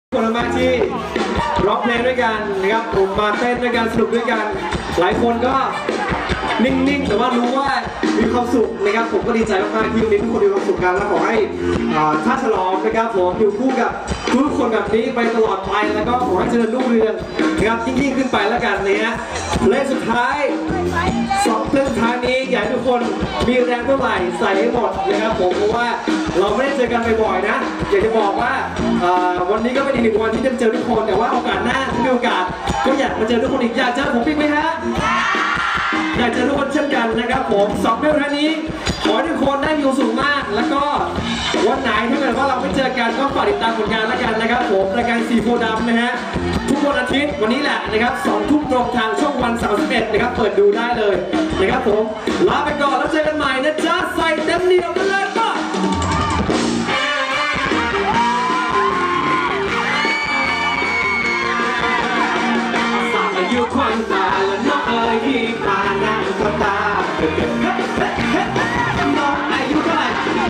คนละมากที่ร้องเพลงด้วยกันนะครับผมมาเต้นด้วยกันสนุกด้วยกันหลายคนก็นิ่งๆแต่ว่ารู้ว่ามีความสุขนะครับผมก็ดีใจมากๆที่วันนี้ทุกคนมีความสุขกันและขอให้ท่าฉลองนะครับผมอยู่คู่กับทุกคนแบบนี้ไปตลอดไปแล้วก็ขอให้เจริญรุ่งเรืองนะครับยิ่งขึ้นไปแล้วกันนะฮะเลขสุดท้าย2 เส้นทางนี้อยากให้ทุกคนมีแรงเท่าไหร่ใส่ให้หมดนะครับผมเพราะว่าเราไม่ได้เจอกันบ่อยๆนะอยากจะบอกว่าวันนี้ก็เป็นอีก1 วันที่จะเจอทุกคนแต่ว่าโอกาสหน้าถ้ามีโอกาสก็อยากมาเจอทุกคนอีกอยากเจอผมอีกไหมฮะอยากเจอทุกคนเช่นกันนะครับผม2 เดือนนี้ขอให้ทุกคนได้มีความสุขมากแล้วก็วันไหนถ้าเกิดว่าเราไม่เจอกันก็ฝากติดตามผลงานแล้วกันนะครับผมรายการสีโพดำนะฮะทุกวันอาทิตย์วันนี้แหละนะครับ2 ทุ่มตรงทางช่องวัน31นะครับเปิดดูได้เลยนะครับผมลาไปก่อนแล้วเจอกันใหม่นะจ๊ะใส่เต็มเหนียวกันเลยป่ะอยู่ควันตาและน้องเอ๋ยที่ตาหน้าตาน้องอายุเท่าไหร่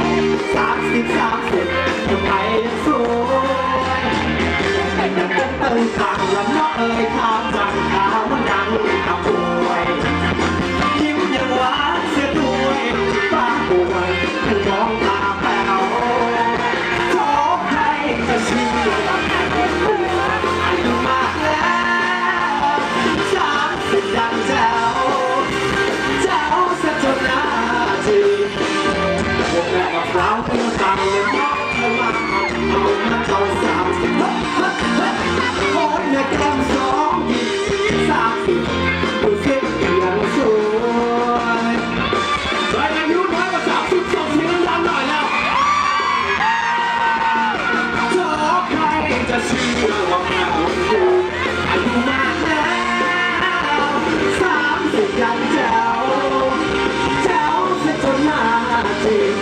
30 ทำไมยังสวยแต่ยังเป็นตึงต่างและน้องเอ๋ยข้ามจังขาวมันดังขับป่วยยิ้มยังหวานเสียด้วยป้าป่วยเป็นน้องตาแป๋วขอให้จะเชื่ออายุมากแล้วดังเจ้าซะจนหน้าจีพวกแม่กับเราเป็นต่างเลยน้องเธอมาเอามาจอย30คนในแก้ม30ดูสิยังสวยใครอายุน้อยกว่า30ส่งเสียงดังหน่อยแล้วขอใครจะเชื่อว่าแม่ผมอยู่อายุมากแล้วยังเจ้าซะจนหน้าจี